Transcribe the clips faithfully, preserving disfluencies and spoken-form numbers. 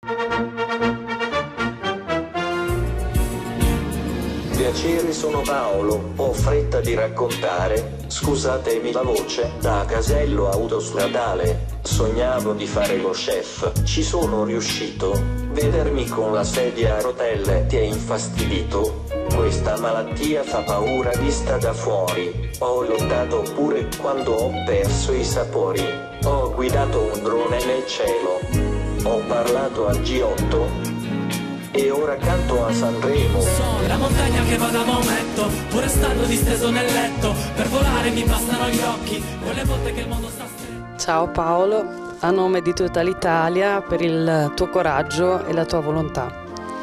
Piacere, sono Paolo, ho fretta di raccontare, scusatemi la voce, da casello autostradale, sognavo di fare lo chef, ci sono riuscito, vedermi con la sedia a rotelle ti è infastidito, questa malattia fa paura vista da fuori, ho lottato pure quando ho perso i sapori, ho guidato un drone nel cielo, ho parlato al G otto, e ora canto a Sanremo. Sono la montagna che va da Maometto, pur restando disteso nel letto, per volare mi bastano gli occhi, quelle volte che il mondo sta stretto. Ciao Paolo, a nome di tutta l'Italia, per il tuo coraggio e la tua volontà.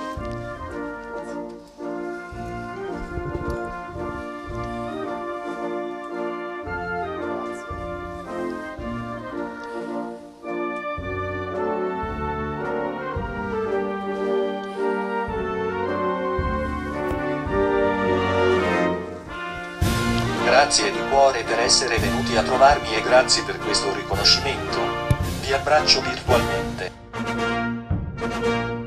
Grazie di cuore per essere venuti a trovarmi e grazie per questo riconoscimento. Vi abbraccio virtualmente.